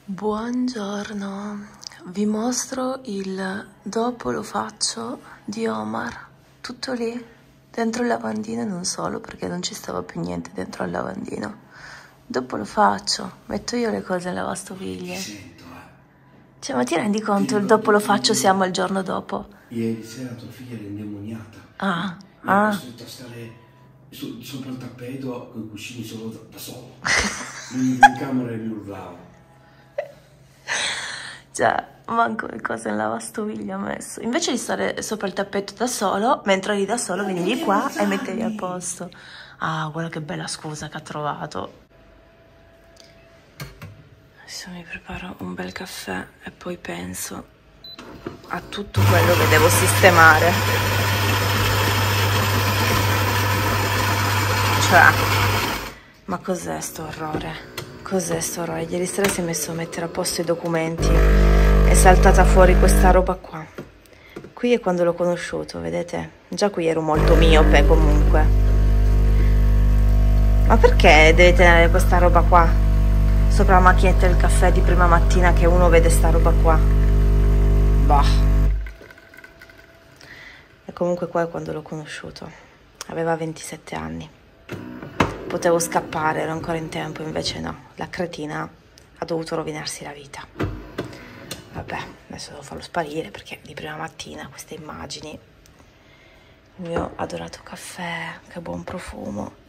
Buongiorno, vi mostro il dopo lo faccio di Omar, tutto lì, dentro il lavandino e non solo perché non ci stava più niente dentro al lavandino. Dopo lo faccio, metto io le cose in lavastoviglie. Ti sento, Cioè, ma ti rendi conto il dopo lo faccio siamo il giorno dopo? Ieri sera tua figlia era indemoniata. Mi ha costretto a stare sopra il tappeto con i cuscini solo da solo. Venivo in camera e mi urlavo. Cioè, manco le cose in lavastoviglie ho messo. Invece di stare sopra il tappeto da solo, mentre eri da solo, venivi qua e mettevi a posto. Ah, guarda che bella scusa che ha trovato. Adesso mi preparo un bel caffè e poi penso a tutto quello che devo sistemare. Cioè, ma cos'è sto orrore? Cos'è sto orrore? Ieri sera si è messo a mettere a posto i documenti. È saltata fuori questa roba qua. Qui è quando l'ho conosciuto, vedete? Già qui ero molto miope comunque. Ma perché deve tenere questa roba qua sopra la macchinetta del caffè di prima mattina che uno vede sta roba qua? Bah. E comunque qua è quando l'ho conosciuto. Aveva 27 anni. Potevo scappare, ero ancora in tempo, invece no. La cretina ha dovuto rovinarsi la vita. Vabbè, adesso devo farlo sparire perché di prima mattina queste immagini. Il mio adorato caffè, che buon profumo.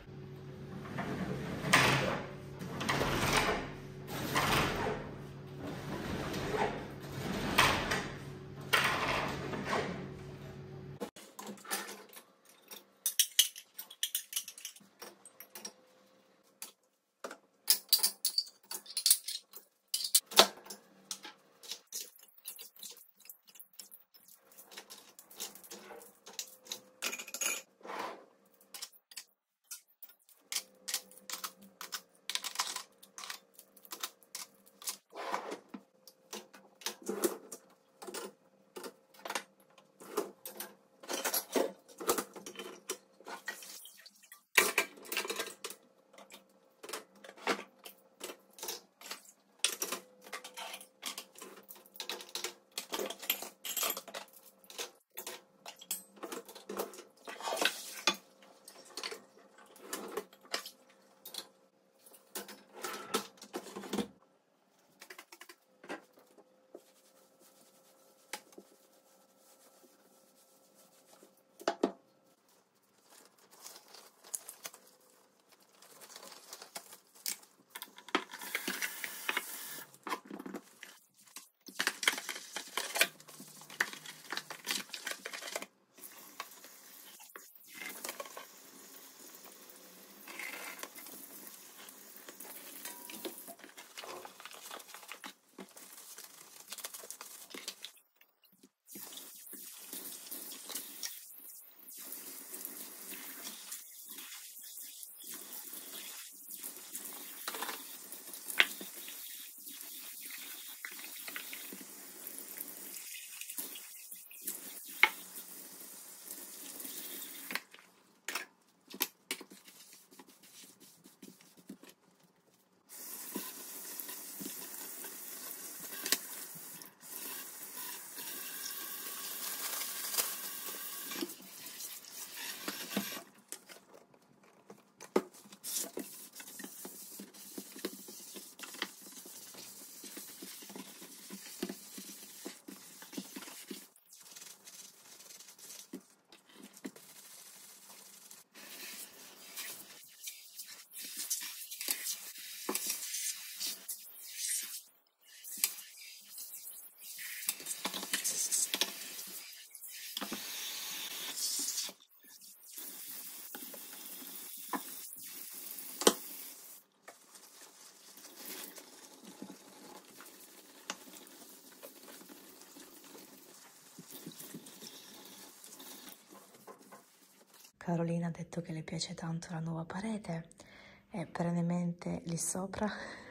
Carolina ha detto che le piace tanto la nuova parete e perennemente lì sopra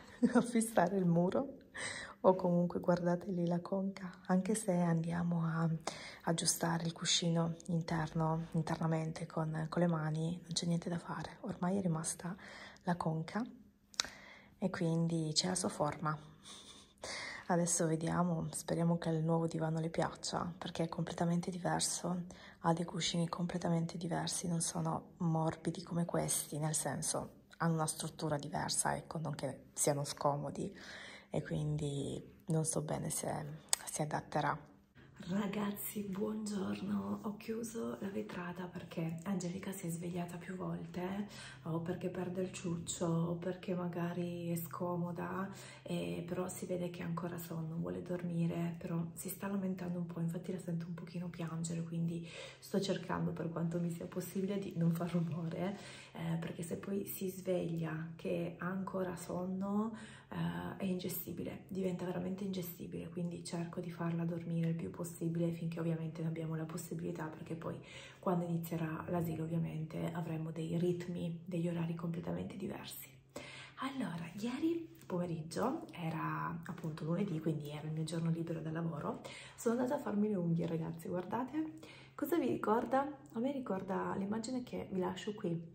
a fissare il muro o comunque guardate lì la conca, anche se andiamo a aggiustare il cuscino internamente con le mani, non c'è niente da fare, ormai è rimasta la conca e quindi c'è la sua forma. Adesso vediamo, speriamo che il nuovo divano le piaccia, perché è completamente diverso, ha dei cuscini completamente diversi, non sono morbidi come questi, nel senso hanno una struttura diversa, ecco, non che siano scomodi, e quindi non so bene se si adatterà. Ragazzi, buongiorno, ho chiuso la vetrata perché Angelica si è svegliata più volte, o perché perde il ciuccio, o perché magari è scomoda, però si vede che ha ancora sonno, vuole dormire, però si sta lamentando un po', infatti la sento un pochino piangere, quindi sto cercando per quanto mi sia possibile di non far rumore, perché se poi si sveglia che ha ancora sonno, è ingestibile, diventa veramente ingestibile, quindi cerco di farla dormire il più possibile finché ovviamente ne abbiamo la possibilità, perché poi quando inizierà l'asilo ovviamente avremo dei ritmi, degli orari completamente diversi. Allora, ieri pomeriggio era appunto lunedì, quindi era il mio giorno libero da lavoro, sono andata a farmi le unghie, ragazzi, guardate, cosa vi ricorda? A me ricorda l'immagine che vi lascio qui.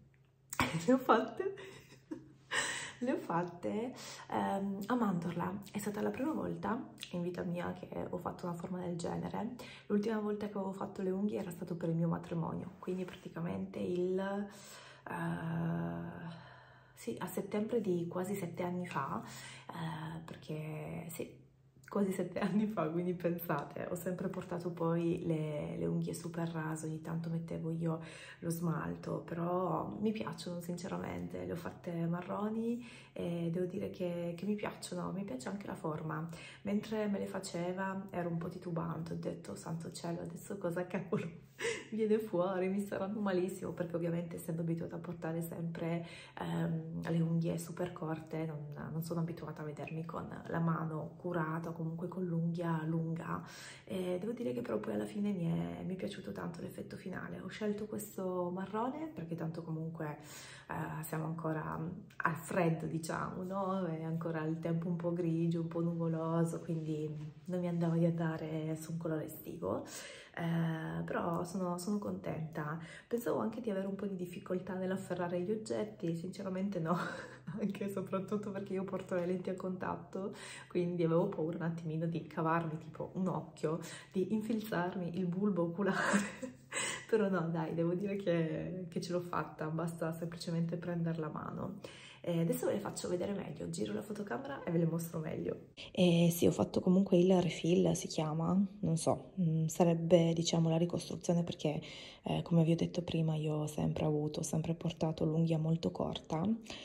Le ho fatte a mandorla, è stata la prima volta in vita mia che ho fatto una forma del genere. L'ultima volta che avevo fatto le unghie era stato per il mio matrimonio, quindi praticamente sì, a settembre di quasi 7 anni fa, perché sì, quasi 7 anni fa, quindi pensate, ho sempre portato poi le unghie super rase, ogni tanto mettevo io lo smalto, però mi piacciono sinceramente, le ho fatte marroni e devo dire che mi piacciono, mi piace anche la forma. Mentre me le faceva ero un po' titubante, ho detto santo cielo, adesso cosa cavolo viene fuori, mi saranno malissimo, perché ovviamente essendo abituata a portare sempre le unghie super corte non sono abituata a vedermi con la mano curata, comunque con l'unghia lunga, e devo dire che però poi alla fine mi è piaciuto tanto l'effetto finale. Ho scelto questo marrone perché tanto comunque siamo ancora al freddo, diciamo, no? È ancora il tempo un po' grigio, un po' nuvoloso, quindi non mi andava di andare su un colore estivo, però sono contenta. Pensavo anche di avere un po' di difficoltà nell'afferrare gli oggetti, sinceramente no, anche e soprattutto perché io porto le lenti a contatto, quindi avevo paura un attimino di cavarmi tipo un occhio, di infilzarmi il bulbo oculare, però no dai, devo dire che ce l'ho fatta, basta semplicemente prendere la mano. E adesso ve le faccio vedere meglio, giro la fotocamera e ve le mostro meglio. Sì, ho fatto comunque il refill, si chiama, non so, sarebbe diciamo la ricostruzione, perché come vi ho detto prima io ho sempre portato l'unghia molto corta,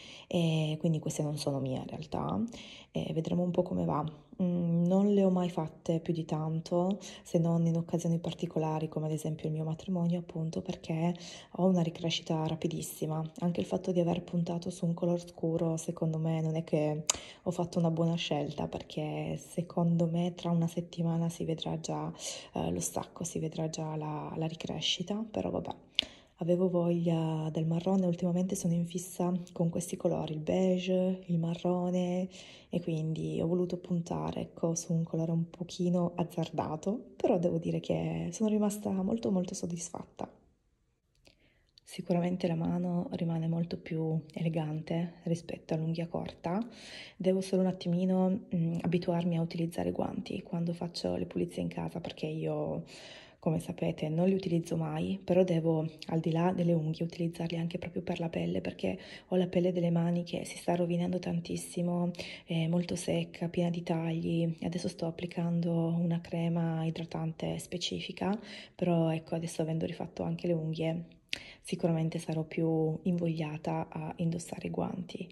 e quindi queste non sono mie in realtà, e vedremo un po' come va. Non le ho mai fatte più di tanto, se non in occasioni particolari come ad esempio il mio matrimonio, appunto perché ho una ricrescita rapidissima. Anche il fatto di aver puntato su un color scuro secondo me non è che ho fatto una buona scelta, perché secondo me tra una settimana si vedrà già lo stacco, si vedrà già la ricrescita, però vabbè. Avevo voglia del marrone, ultimamente sono in fissa con questi colori, il beige, il marrone, e quindi ho voluto puntare, ecco, su un colore un pochino azzardato, però devo dire che sono rimasta molto molto soddisfatta. Sicuramente la mano rimane molto più elegante rispetto all'unghia corta, devo solo un attimino abituarmi a utilizzare i guanti quando faccio le pulizie in casa, perché io, come sapete, non li utilizzo mai, però devo, al di là delle unghie, utilizzarli anche proprio per la pelle, perché ho la pelle delle mani che si sta rovinando tantissimo, è molto secca, piena di tagli. Adesso sto applicando una crema idratante specifica, però ecco, adesso avendo rifatto anche le unghie, sicuramente sarò più invogliata a indossare i guanti.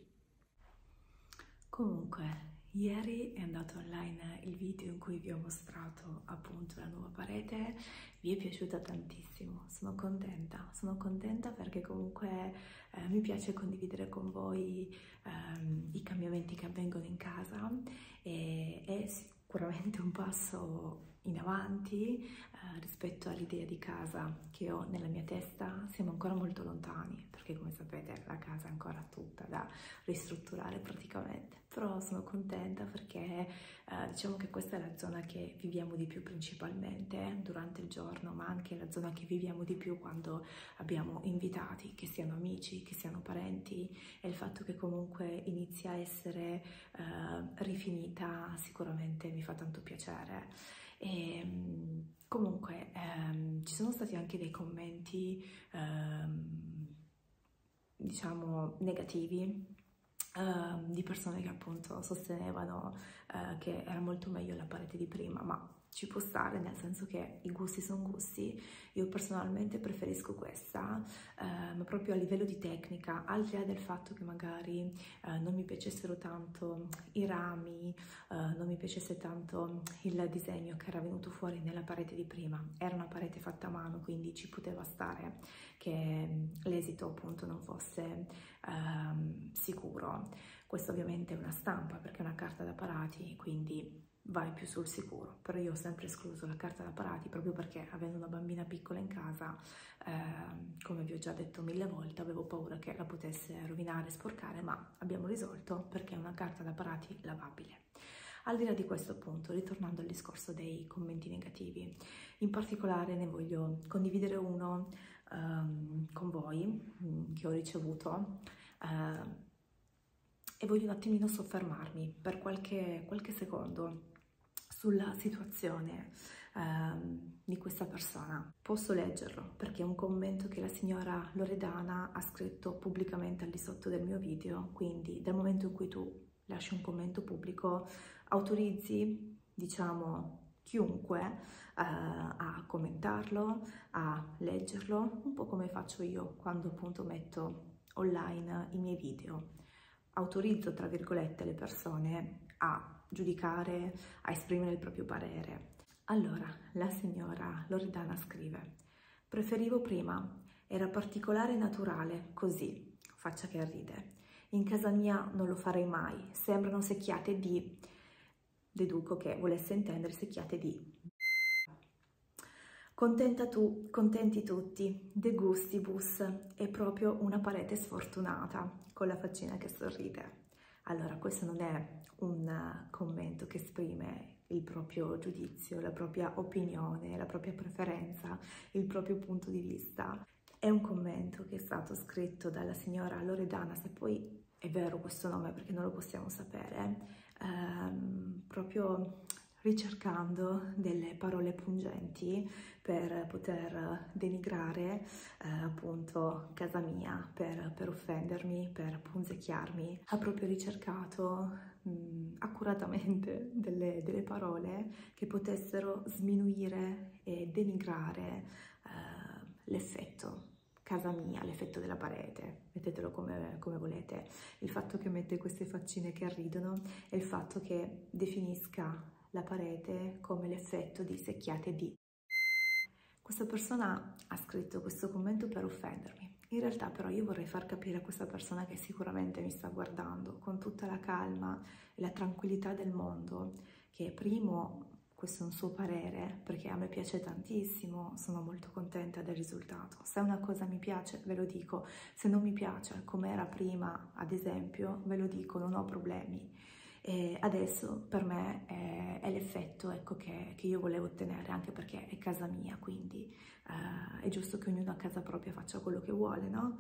Comunque, ieri è andato online il video in cui vi ho mostrato appunto la nuova parete, vi è piaciuta tantissimo, sono contenta perché comunque mi piace condividere con voi i cambiamenti che avvengono in casa, e è sicuramente un passo in avanti rispetto all'idea di casa che ho nella mia testa. Siamo ancora molto lontani perché, come sapete, la casa è ancora tutta da ristrutturare praticamente, però sono contenta perché diciamo che questa è la zona che viviamo di più principalmente durante il giorno, ma anche la zona che viviamo di più quando abbiamo invitati, che siano amici, che siano parenti, e il fatto che comunque inizi a essere rifinita sicuramente mi fa tanto piacere. E comunque ci sono stati anche dei commenti diciamo negativi di persone che appunto sostenevano che era molto meglio la parete di prima, ma ci può stare, nel senso che i gusti sono gusti. Io personalmente preferisco questa, ma proprio a livello di tecnica, al di là del fatto che magari non mi piacessero tanto i rami, non mi piacesse tanto il disegno che era venuto fuori nella parete di prima. Era una parete fatta a mano, quindi ci poteva stare che l'esito appunto non fosse sicuro. Questo ovviamente è una stampa perché è una carta da parati, quindi vai più sul sicuro, però io ho sempre escluso la carta da parati proprio perché, avendo una bambina piccola in casa, come vi ho già detto 1000 volte, avevo paura che la potesse rovinare, sporcare, ma abbiamo risolto perché è una carta da parati lavabile. Al di là di questo, appunto, ritornando al discorso dei commenti negativi, in particolare ne voglio condividere uno con voi che ho ricevuto e voglio un attimino soffermarmi per qualche secondo sulla situazione di questa persona. Posso leggerlo perché è un commento che la signora Loredana ha scritto pubblicamente al di sotto del mio video, quindi dal momento in cui tu lasci un commento pubblico autorizzi, diciamo, chiunque a commentarlo, a leggerlo, un po' come faccio io quando appunto metto online i miei video. Autorizzo, tra virgolette, le persone a giudicare, a esprimere il proprio parere. Allora, la signora Loredana scrive: preferivo prima, era particolare e naturale, così, faccia che ride. In casa mia non lo farei mai, sembrano secchiate di... Deduco che volesse intendere secchiate di... Contenta tu, contenti tutti, de gustibus, è proprio una parete sfortunata, con la faccina che sorride. Allora, questo non è un commento che esprime il proprio giudizio, la propria opinione, la propria preferenza, il proprio punto di vista. È un commento che è stato scritto dalla signora Loredana, se poi è vero questo nome perché non lo possiamo sapere, proprio ricercando delle parole pungenti per poter denigrare appunto casa mia, per offendermi, per punzecchiarmi. Ha proprio ricercato accuratamente delle parole che potessero sminuire e denigrare l'effetto casa mia, l'effetto della parete, mettetelo come volete. Il fatto che mette queste faccine che ridono e il fatto che definisca la parete come l'effetto di secchiate di. Questa persona ha scritto questo commento per offendermi. In realtà però io vorrei far capire a questa persona che sicuramente mi sta guardando con tutta la calma e la tranquillità del mondo, che primo, questo è un suo parere, perché a me piace tantissimo, sono molto contenta del risultato. Se una cosa mi piace, ve lo dico, se non mi piace, come era prima, ad esempio, ve lo dico, non ho problemi. E adesso per me è l'effetto, ecco, che io volevo ottenere, anche perché è casa mia, quindi è giusto che ognuno a casa propria faccia quello che vuole, no?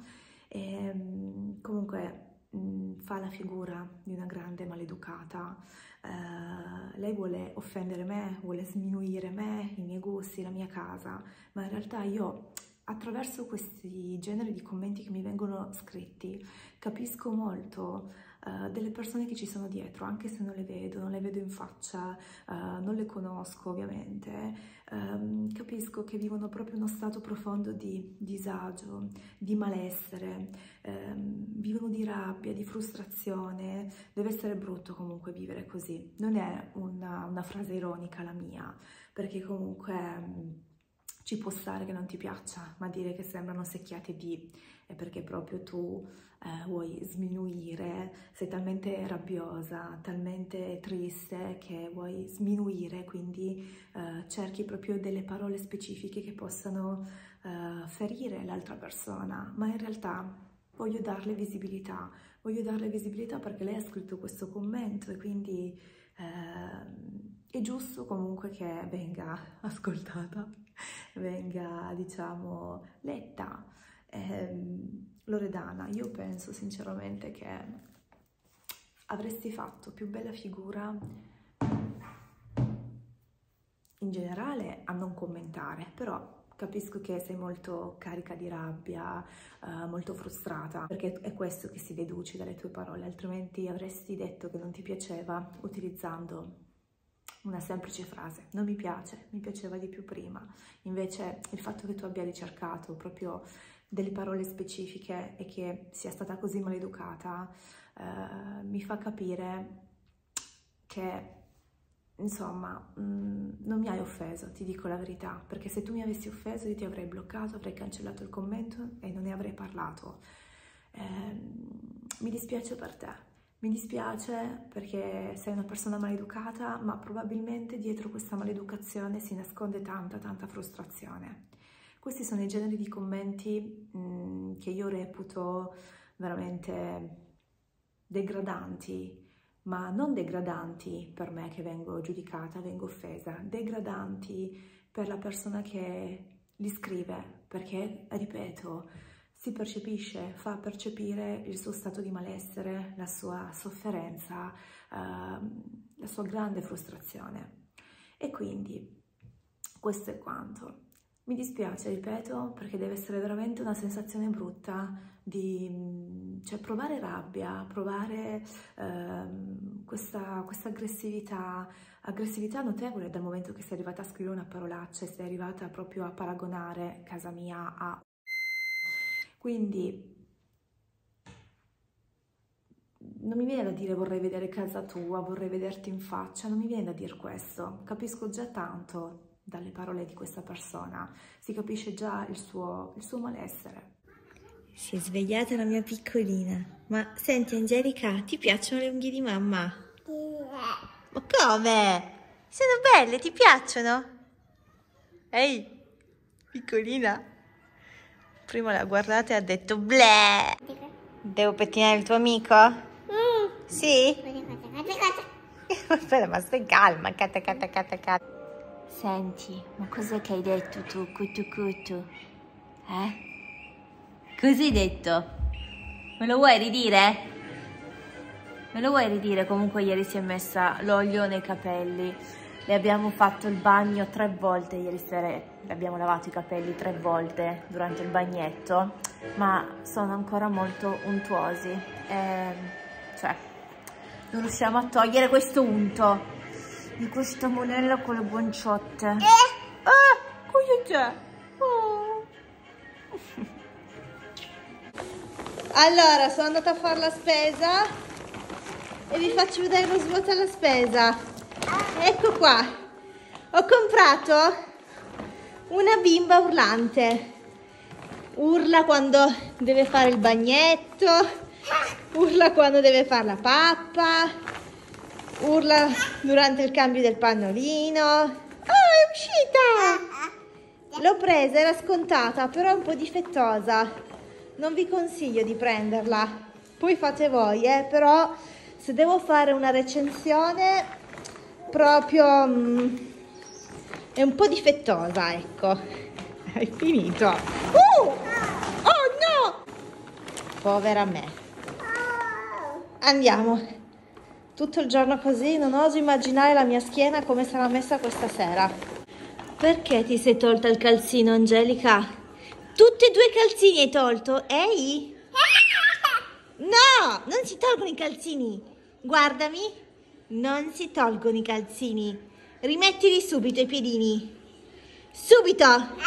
E, comunque fa la figura di una grande maleducata. Lei vuole offendere me, vuole sminuire me, i miei gusti, la mia casa, ma in realtà io, attraverso questi generi di commenti che mi vengono scritti, capisco molto delle persone che ci sono dietro, anche se non le vedo in faccia, non le conosco ovviamente. Capisco che vivono proprio uno stato profondo di disagio, di malessere, vivono di rabbia, di frustrazione. Deve essere brutto comunque vivere così. Non è una frase ironica la mia, perché comunque ci può stare che non ti piaccia, ma dire che sembrano secchiate di è perché proprio tu vuoi sminuire, sei talmente rabbiosa, talmente triste che vuoi sminuire, quindi cerchi proprio delle parole specifiche che possano ferire l'altra persona, ma in realtà voglio darle visibilità perché lei ha scritto questo commento e quindi è giusto comunque che venga ascoltata, venga, diciamo, letta. Loredana, io penso sinceramente che avresti fatto più bella figura in generale a non commentare, però capisco che sei molto carica di rabbia, molto frustrata, perché è questo che si deduce dalle tue parole, altrimenti avresti detto che non ti piaceva utilizzando una semplice frase. Non mi piace, mi piaceva di più prima. Invece il fatto che tu abbia ricercato proprio delle parole specifiche e che sia stata così maleducata mi fa capire che, insomma, non mi hai offeso, ti dico la verità, perché se tu mi avessi offeso io ti avrei bloccato, avrei cancellato il commento e non ne avrei parlato. Mi dispiace per te, mi dispiace perché sei una persona maleducata, ma probabilmente dietro questa maleducazione si nasconde tanta frustrazione. Questi sono i generi di commenti che io reputo veramente degradanti, ma non degradanti per me che vengo giudicata, vengo offesa, degradanti per la persona che li scrive, perché, ripeto, si percepisce, fa percepire il suo stato di malessere, la sua sofferenza, la sua grande frustrazione. E quindi questo è quanto. Mi dispiace, ripeto, perché deve essere veramente una sensazione brutta di, cioè, provare rabbia, provare questa aggressività notevole dal momento che sei arrivata a scrivere una parolaccia e sei arrivata proprio a paragonare casa mia a... Quindi non mi viene da dire vorrei vedere casa tua, vorrei vederti in faccia, non mi viene da dire questo, capisco già tanto dalle parole di questa persona, si capisce già il suo malessere. Si è svegliata la mia piccolina. Ma senti Angelica, ti piacciono le unghie di mamma? Ma come? Sono belle, ti piacciono? Ehi, piccolina. Prima l'ha guardata e ha detto bleh. Devo pettinare il tuo amico? Sì? Aspetta, ma stai calma, cata. Senti, ma cos'è che hai detto tu, cutu? Cosa hai detto? Me lo vuoi ridire? Me lo vuoi ridire? Comunque ieri si è messa l'olio nei capelli. Le abbiamo fatto il bagno 3 volte ieri sera. Le abbiamo lavato i capelli 3 volte durante il bagnetto. Ma sono ancora molto untuosi. Cioè, non riusciamo a togliere questo unto di questa monella con le guanciotte. Cosa c'è? Oh. Allora, sono andata a fare la spesa e vi faccio vedere lo svuota alla spesa. Ecco qua. Ho comprato una bimba urlante. Urla quando deve fare il bagnetto, urla quando deve fare la pappa, urla durante il cambio del pannolino. Oh, è uscita! L'ho presa, era scontata, però è un po' difettosa. Non vi consiglio di prenderla. Poi fate voi, però se devo fare una recensione proprio è un po' difettosa, ecco. Hai finito. Oh no! Povera me. Andiamo. Tutto il giorno così, non oso immaginare la mia schiena come sarà messa questa sera. Perché ti sei tolta il calzino, Angelica? Tutti e 2 i calzini hai tolto? Ehi? No, non si tolgono i calzini. Guardami, non si tolgono i calzini. Rimettili subito i piedini. Subito.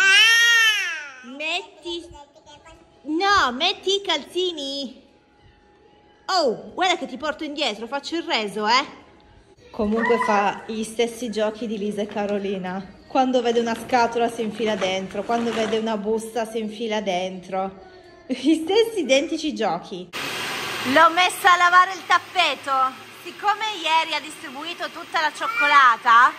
Metti i calzini. Oh, guarda che ti porto indietro, faccio il reso, Comunque fa gli stessi giochi di Lisa e Carolina. Quando vede una scatola si infila dentro, quando vede una busta si infila dentro. Gli stessi identici giochi. L'ho messa a lavare il tappeto. Siccome ieri ha distribuito tutta la cioccolata,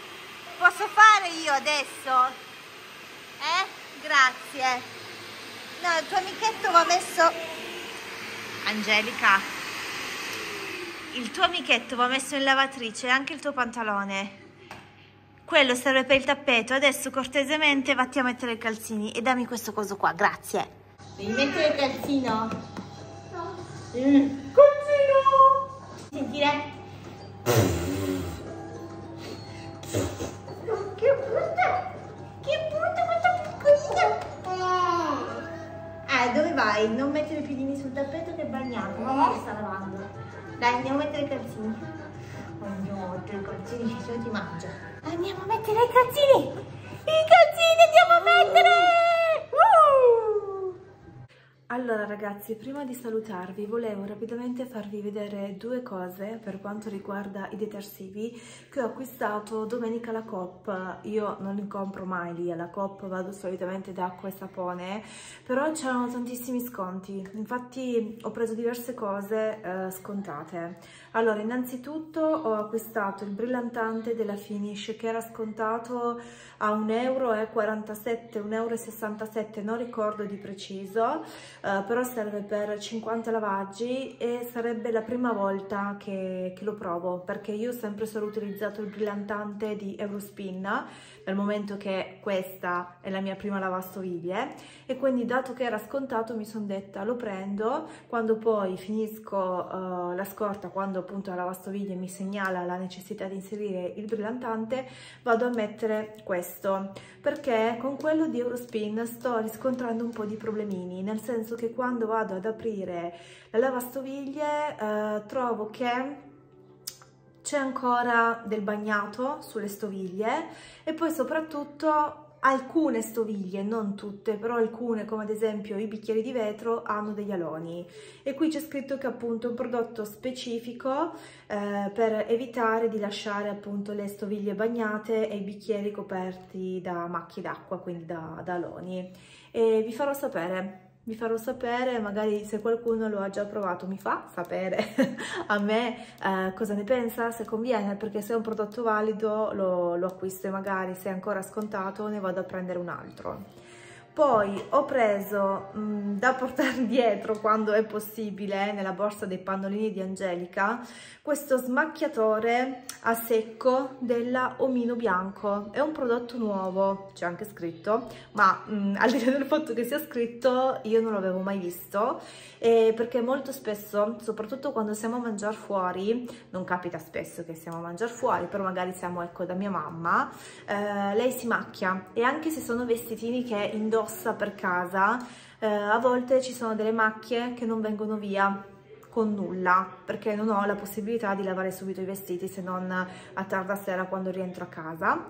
posso fare io adesso? Grazie. No, il tuo amichetto va messo... Angelica, il tuo amichetto va messo in lavatrice, anche il tuo pantalone. Quello serve per il tappeto. Adesso cortesemente vatti a mettere i calzini e dammi questo coso qua, grazie. Devi mettere il calzino? No. Calzino! Sentire? Che brutta! Che brutta questa piccolina! Dove vai? Non mettere i piedini sul tappeto che è bagnato. Mamma che sta lavando. Dai, andiamo a mettere i calzini. Andiamo a mettere i calzini, se no ti mangia. Andiamo a mettere i calzini! I calzini andiamo a mettere! Allora ragazzi, prima di salutarvi volevo rapidamente farvi vedere due cose per quanto riguarda i detersivi che ho acquistato domenica alla Coop. Io non li compro mai lì alla Coop, vado solitamente da acqua e sapone, però c'erano tantissimi sconti, infatti ho preso diverse cose scontate. Allora, innanzitutto ho acquistato il brillantante della Finish che era scontato a 1,47 €, 1,67 €, non ricordo di preciso. Però serve per 50 lavaggi e sarebbe la prima volta che lo provo, perché io ho sempre solo utilizzato il brillantante di Eurospin, dal momento che questa è la mia prima lavastoviglie, e quindi dato che era scontato mi sono detta lo prendo, quando poi finisco la scorta, quando appunto la lavastoviglie mi segnala la necessità di inserire il brillantante, vado a mettere questo, perché con quello di Eurospin sto riscontrando un po' di problemini, nel senso che quando vado ad aprire la lavastoviglie trovo che c'è ancora del bagnato sulle stoviglie, e poi soprattutto alcune stoviglie, non tutte, però alcune, come ad esempio i bicchieri di vetro, hanno degli aloni, e qui c'è scritto che appunto è un prodotto specifico per evitare di lasciare appunto le stoviglie bagnate e i bicchieri coperti da macchie d'acqua, quindi da aloni. E vi farò sapere, magari se qualcuno lo ha già provato mi fa sapere a me cosa ne pensa, se conviene, perché se è un prodotto valido lo acquisto, e magari se è ancora scontato ne vado a prendere un altro. Poi ho preso da portare dietro quando è possibile nella borsa dei pannolini di Angelica questo smacchiatore a secco della Omino Bianco. È un prodotto nuovo, c'è anche scritto, ma al di là del fatto che sia scritto io non l'avevo mai visto, perché molto spesso, soprattutto quando siamo a mangiare fuori, non capita spesso che siamo a mangiare fuori, però magari siamo, ecco, da mia mamma, lei si macchia, e anche se sono vestitini che indossa per casa, a volte ci sono delle macchie che non vengono via con nulla, perché non ho la possibilità di lavare subito i vestiti, se non a tarda sera quando rientro a casa,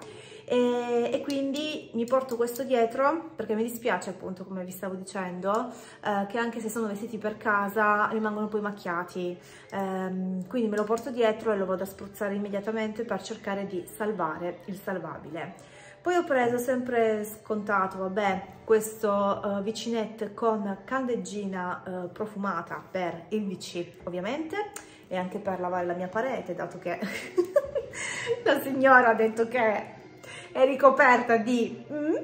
e quindi mi porto questo dietro perché mi dispiace, appunto, come vi stavo dicendo, che anche se sono vestiti per casa rimangono poi macchiati, quindi me lo porto dietro e lo vado a spruzzare immediatamente per cercare di salvare il salvabile. Poi ho preso, sempre scontato, vabbè, questo vicinetto con candeggina profumata per il WC, ovviamente, e anche per lavare la mia parete, dato che la signora ha detto che è ricoperta di...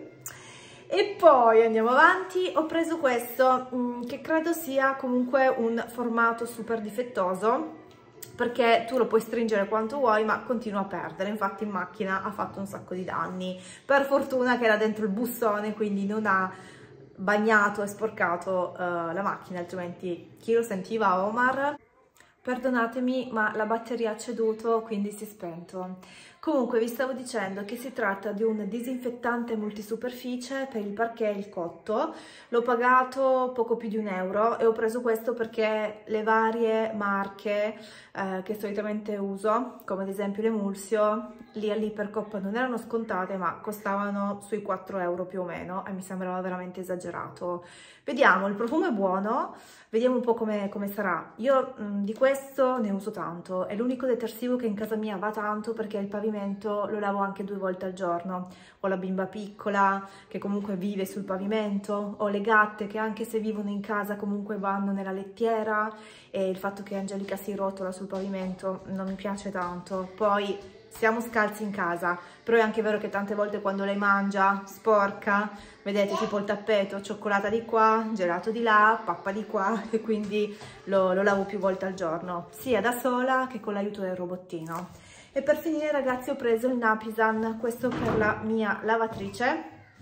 E poi andiamo avanti, ho preso questo che credo sia comunque un formato super difettoso, perché tu lo puoi stringere quanto vuoi ma continua a perdere, infatti in macchina ha fatto un sacco di danni. Per fortuna che era dentro il bussone, quindi non ha bagnato e sporcato la macchina, altrimenti chi lo sentiva? Omar? Perdonatemi, ma la batteria ha ceduto, quindi si è spento. Comunque vi stavo dicendo che si tratta di un disinfettante multisuperficie per il parquet e il cotto. L'ho pagato poco più di €1 e ho preso questo perché le varie marche che solitamente uso, come ad esempio l'Emulsio, lì all'Ipercoop non erano scontate ma costavano sui €4 più o meno, e mi sembrava veramente esagerato. Vediamo, il profumo è buono, vediamo un po' come sarà. Io di questo ne uso tanto, è l'unico detersivo che in casa mia va tanto, perché il pavimento lo lavo anche 2 volte al giorno. Ho la bimba piccola che comunque vive sul pavimento, ho le gatte che anche se vivono in casa comunque vanno nella lettiera, e il fatto che Angelica si rotola sul pavimento non mi piace tanto. Poi siamo scalzi in casa, però è anche vero che tante volte quando lei mangia sporca, vedete, tipo il tappeto, cioccolata di qua, gelato di là, pappa di qua, e quindi lo lavo più volte al giorno, sia da sola che con l'aiuto del robottino. E per finire, ragazzi, ho preso il Napisan, questo per la mia lavatrice.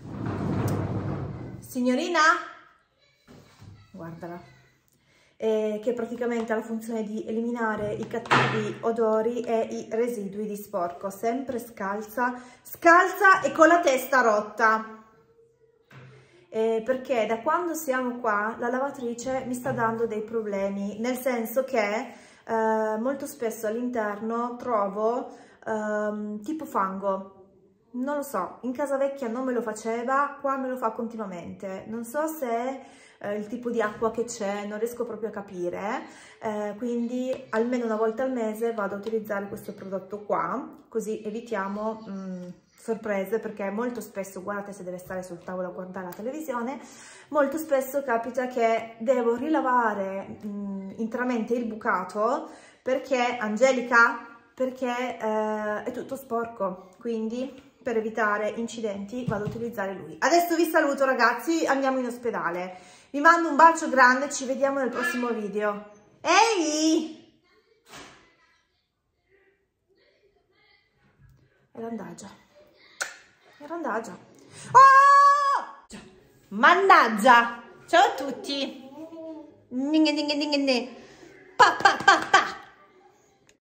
Signorina, guardala. Che praticamente ha la funzione di eliminare i cattivi odori e i residui di sporco, sempre scalza e con la testa rotta, perché da quando siamo qua la lavatrice mi sta dando dei problemi, nel senso che molto spesso all'interno trovo tipo fango. Non lo so, in casa vecchia non me lo faceva, qua me lo fa continuamente. Non so se il tipo di acqua che c'è, non riesco proprio a capire, quindi almeno una volta al mese vado a utilizzare questo prodotto qua, così evitiamo sorprese, perché molto spesso, guardate, se deve stare sul tavolo a guardare la televisione, molto spesso capita che devo rilavare interamente il bucato, perché, Angelica, perché è tutto sporco, quindi per evitare incidenti vado a utilizzare lui. Adesso vi saluto, ragazzi, andiamo in ospedale. Vi mando un bacio grande, ci vediamo nel prossimo video. Ehi! Era andagia. Oh! Mannaggia! Ciao a tutti! Pa, pa, pa, pa.